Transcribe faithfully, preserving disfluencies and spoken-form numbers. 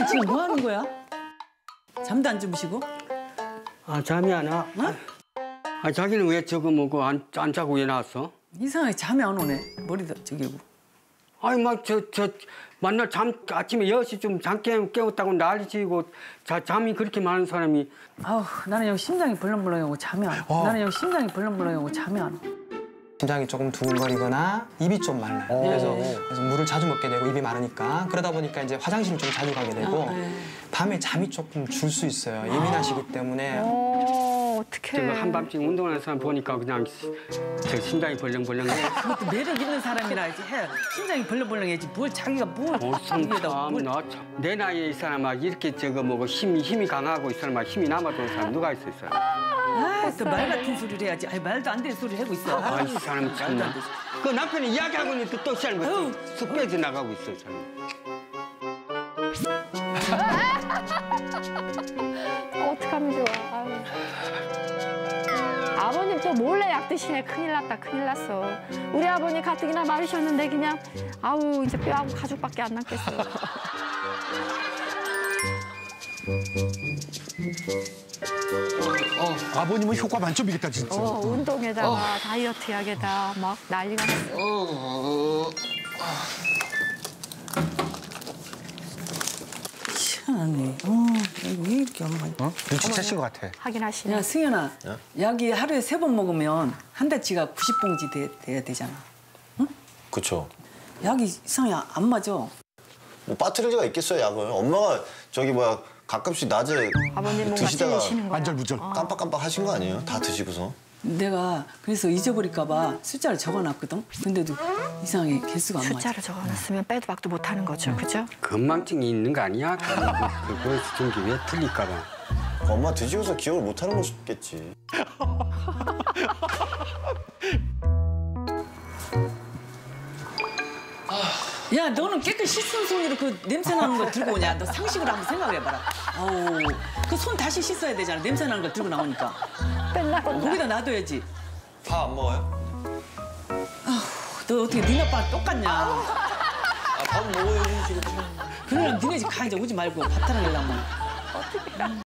지금 뭐 하는 거야? 잠도 안 주무시고? 아, 잠이 안 와? 어? 아, 자기는 왜 저거 뭐고 안, 안 자고 왜 나왔어? 이상하게 잠이 안 오네. 머리도 저기고. 아니, 막 저, 저, 만날 잠, 아침에 여섯 시쯤 잠 깨, 깨웠다고 난리치고 자, 잠이 그렇게 많은 사람이. 아우, 나는 여기 심장이 벌렁벌렁하고 잠이 안 와. 어. 나는 여기 심장이 벌렁벌렁하고 잠이 안 와. 심장이 조금 두근거리거나 입이 좀 말라요. 그래서, 그래서 물을 자주 먹게 되고 입이 마르니까 그러다 보니까 이제 화장실 좀 자주 가게 되고 아, 네. 밤에 잠이 조금 줄 수 있어요. 예민하시기 때문에. 어, 어떡해. 저거 한밤중 운동하는 사람 보니까 그냥 저 심장이 벌렁벌렁해. 그것도 매력 있는 사람이라 이제 해. 심장이 벌렁벌렁해야지. 뭘 자기가 뭘 어참 자기에다 뭘. 나 참. 내 나이에 이 사람아 이렇게 저거 뭐고 힘이 힘이 강하고 이 사람아 힘이 남아도는 사람 누가 있어 이 사람. 아, 또 말 같은 소리를 해야지. 아이, 말도 안 되는 소리를 하고 있어. 아, 이 사람 참. 말도 안 돼. 그 남편이 이야기하고 있는데 또 시작을 아유. 뭐 쑥 빼져 나가고 있어 이 사람. 어떡하면 좋아. 아유. 아버님 또 몰래 약 드시네. 큰일 났다, 큰일 났어. 우리 아버님 가뜩이나 마르셨는데 그냥 아우 이제 뼈하고 가죽밖에 안 남겠어요. 어, 아버님은 효과 만점이겠다 진짜. 어, 운동에다가 다이어트 약에다 막 난리가 났어. 희한하네. 어, 왜 이렇게 엄마. 어? 눈치채신 것 같아. 확인하시네. 야, 승현아. 약이 하루에 세 번 먹으면 한 달치가 구십 봉지 돼, 돼야 되잖아. 그쵸. 약이 이상하게 안 맞아. 뭐 빠뜨릴 리가 있겠어요, 약을. 엄마가 저기 뭐야 가끔씩 낮에 아버님 뭔가 드시다가 찔리시는 거야. 안절부절. 깜빡깜빡 하신 거 아니에요? 다 드시고서. 내가 그래서 잊어버릴까 봐 숫자를 적어놨거든. 근데도 이상하게 개수가 안 맞아. 숫자를 적어놨으면 빼도 박도 못하는 거죠, 그죠? 건망증이 있는 거 아니야? 그거 중기 왜 틀릴까 봐. 엄마 드시고서 기억을 못 하는 거겠지. 야, 너는 깨끗이 씻은 손으로 그 냄새 나는 거 들고 오냐? 너 상식으로 한번 생각해봐라. 아우, 그 손 다시 씻어야 되잖아. 냄새 나는 거 들고 나오니까. 맨날 혼자. 거기다 놔둬야지. 밥 안 먹어요? 너 어떻게 니네 아빠랑 똑같냐? 아, 밥 먹어야지 지금. 그러면 니네 집 가 이제 오지 말고 밥 타러 가려면.